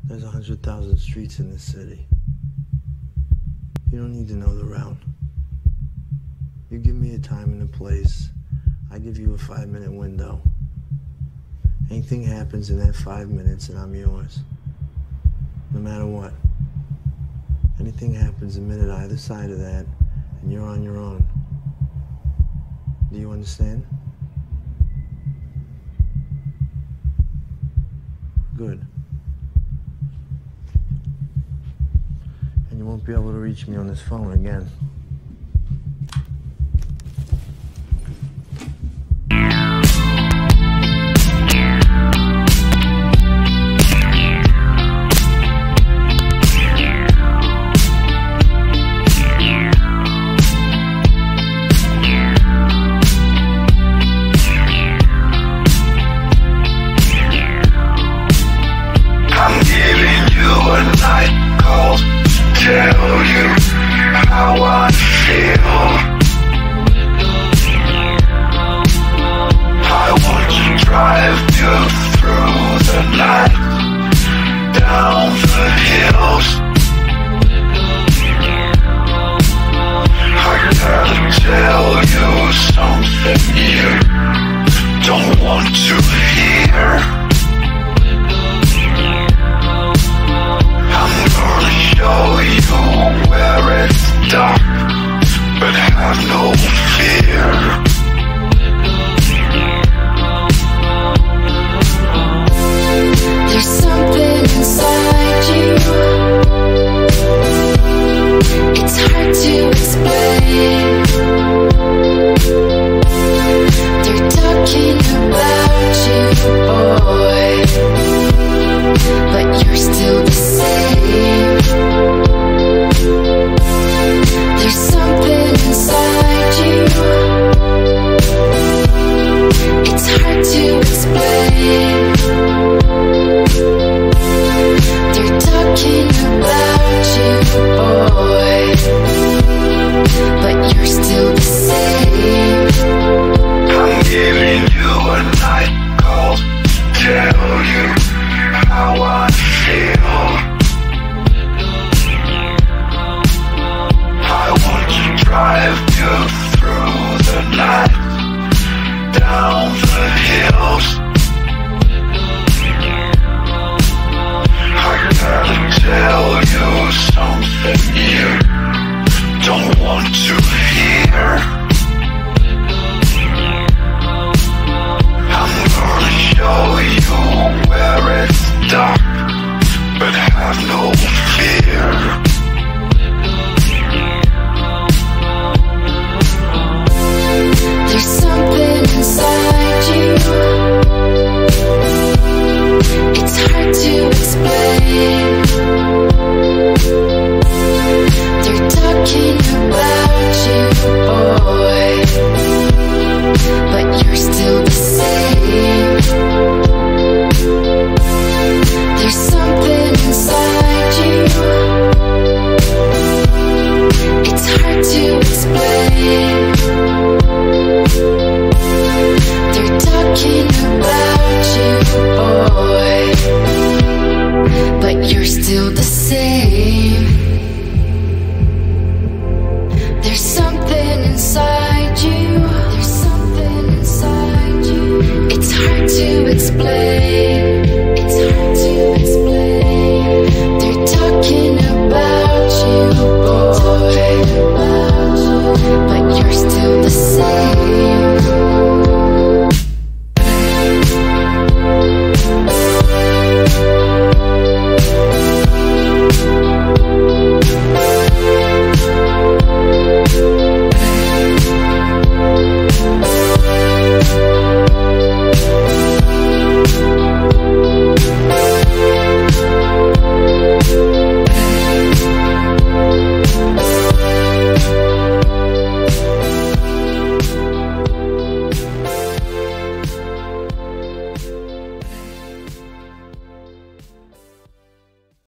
There's 100,000 streets in this city. You don't need to know the route. You give me a time and a place, I give you a 5-minute window. Anything happens in that 5 minutes and I'm yours. No matter what. Anything happens a minute either side of that and you're on your own. Do you understand? Good. And you won't be able to reach me on this phone again. Tell you how I feel. I want to drive you through the night, down the hills. I gotta tell you something you don't want to